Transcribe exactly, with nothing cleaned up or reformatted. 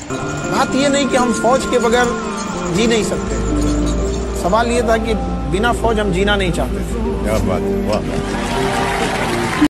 बात ये नहीं कि हम फौज के बगैर जी नहीं सकते, सवाल ये था कि बिना फौज हम जीना नहीं चाहते। क्या बात, वाह।